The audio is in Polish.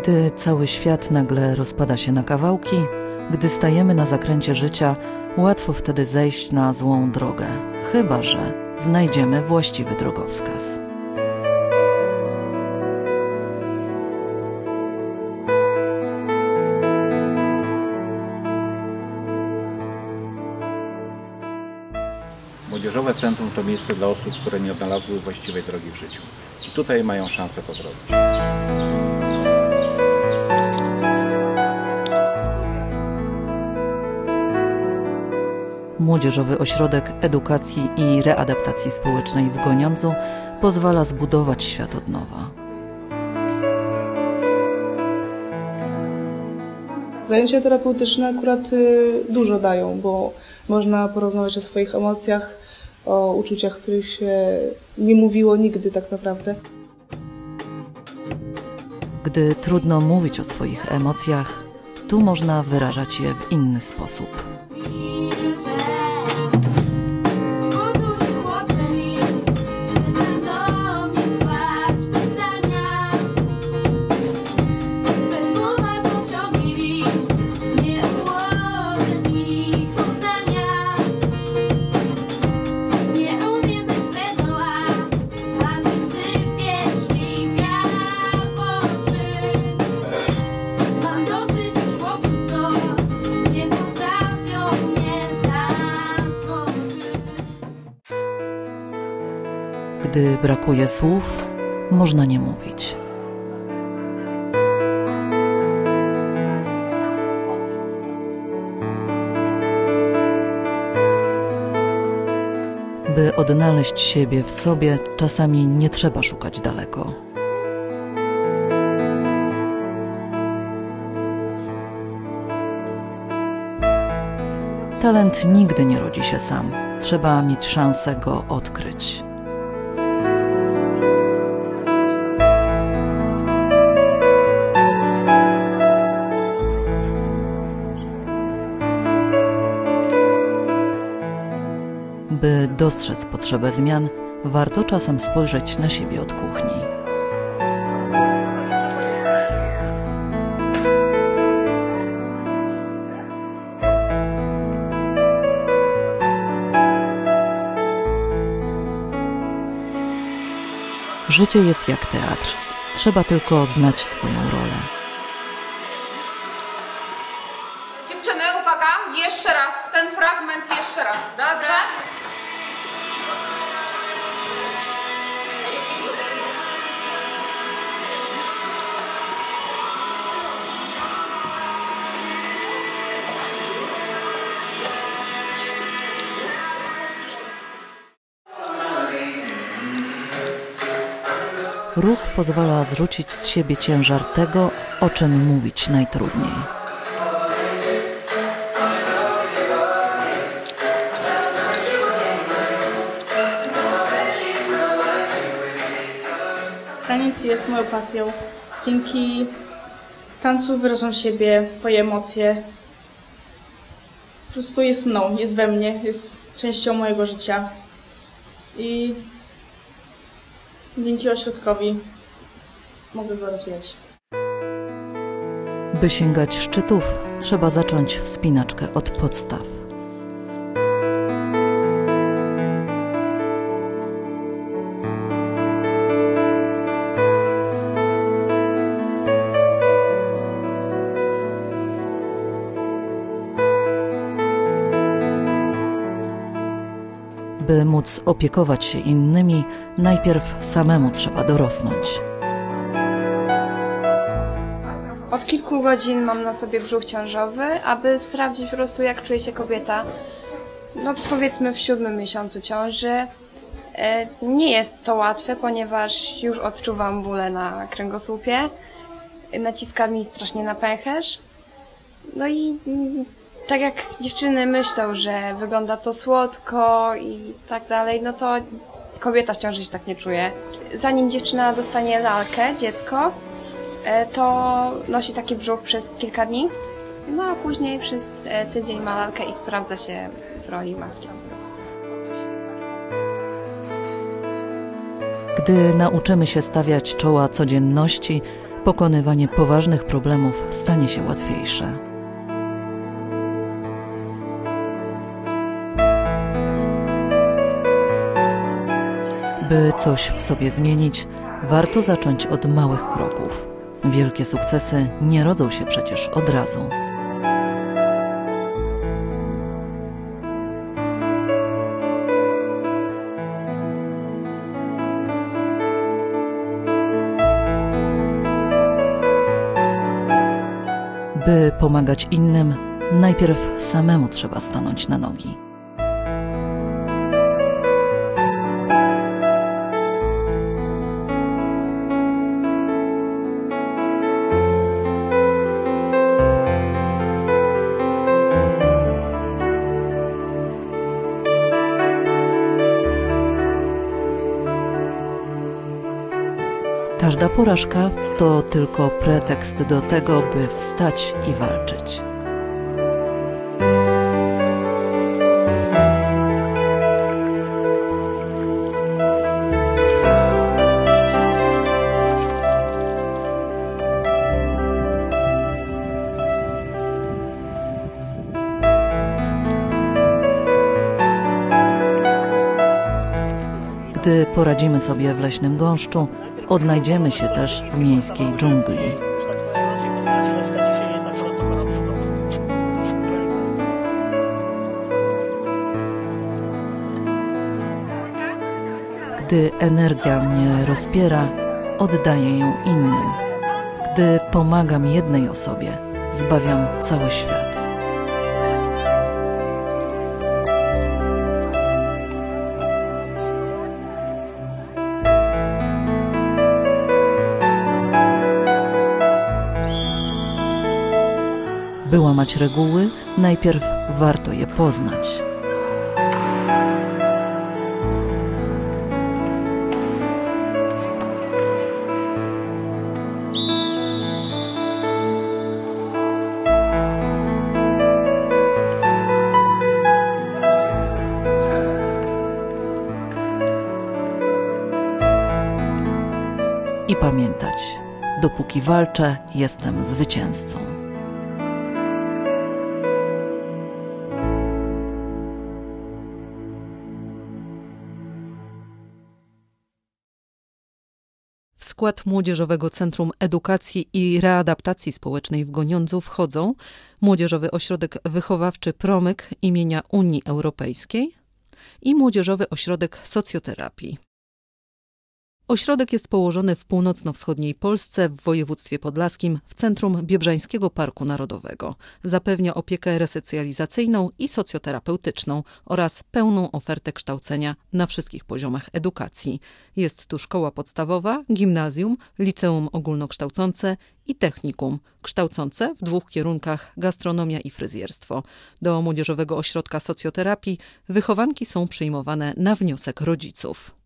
Gdy cały świat nagle rozpada się na kawałki, gdy stajemy na zakręcie życia, łatwo wtedy zejść na złą drogę, chyba że znajdziemy właściwy drogowskaz. Młodzieżowe Centrum to miejsce dla osób, które nie odnalazły właściwej drogi w życiu. I tutaj mają szansę to zrobić. Młodzieżowy Ośrodek Edukacji i Readaptacji Społecznej w Goniądzu pozwala zbudować świat od nowa. Zajęcia terapeutyczne akurat dużo dają, bo można porozmawiać o swoich emocjach, o uczuciach, których się nie mówiło nigdy tak naprawdę. Gdy trudno mówić o swoich emocjach, tu można wyrażać je w inny sposób. Gdy brakuje słów, można nie mówić. By odnaleźć siebie w sobie, czasami nie trzeba szukać daleko. Talent nigdy nie rodzi się sam. Trzeba mieć szansę go odkryć. By dostrzec potrzebę zmian, warto czasem spojrzeć na siebie od kuchni. Życie jest jak teatr. Trzeba tylko znać swoją rolę. Dziewczyny, uwaga, jeszcze raz, ten fragment jeszcze raz. Dobrze? Ruch pozwala zrzucić z siebie ciężar tego, o czym mówić najtrudniej. Taniec jest moją pasją. Dzięki tańcu wyrażam siebie, swoje emocje. Po prostu jest mną, jest we mnie, jest częścią mojego życia. I dzięki ośrodkowi mogę go rozwijać. By sięgać szczytów, trzeba zacząć wspinaczkę od podstaw. By móc opiekować się innymi, najpierw samemu trzeba dorosnąć. Od kilku godzin mam na sobie brzuch ciążowy, aby sprawdzić po prostu, jak czuje się kobieta. No powiedzmy w 7. miesiącu ciąży. Nie jest to łatwe, ponieważ już odczuwam bóle na kręgosłupie. Naciska mi strasznie na pęcherz. No i tak jak dziewczyny myślą, że wygląda to słodko i tak dalej, no to kobieta w ciąży się tak nie czuje. Zanim dziewczyna dostanie lalkę, dziecko, to nosi taki brzuch przez kilka dni, no a później przez tydzień ma lalkę i sprawdza się w roli matki po prostu. Gdy nauczymy się stawiać czoła codzienności, pokonywanie poważnych problemów stanie się łatwiejsze. By coś w sobie zmienić, warto zacząć od małych kroków. Wielkie sukcesy nie rodzą się przecież od razu. By pomagać innym, najpierw samemu trzeba stanąć na nogi. Każda porażka to tylko pretekst do tego, by wstać i walczyć. Gdy poradzimy sobie w leśnym gąszczu, odnajdziemy się też w miejskiej dżungli. Gdy energia mnie rozpiera, oddaję ją innym. Gdy pomagam jednej osobie, zbawiam cały świat. By łamać reguły, najpierw warto je poznać. I pamiętać, dopóki walczę, jestem zwycięzcą. W skład Młodzieżowego Centrum Edukacji i Readaptacji Społecznej w Goniądzu wchodzą Młodzieżowy Ośrodek Wychowawczy Promyk imienia Unii Europejskiej i Młodzieżowy Ośrodek Socjoterapii. Ośrodek jest położony w północno-wschodniej Polsce w województwie podlaskim w centrum Biebrzańskiego Parku Narodowego. Zapewnia opiekę resocjalizacyjną i socjoterapeutyczną oraz pełną ofertę kształcenia na wszystkich poziomach edukacji. Jest tu szkoła podstawowa, gimnazjum, liceum ogólnokształcące i technikum, kształcące w 2 kierunkach gastronomia i fryzjerstwo. Do Młodzieżowego Ośrodka Socjoterapii wychowanki są przyjmowane na wniosek rodziców.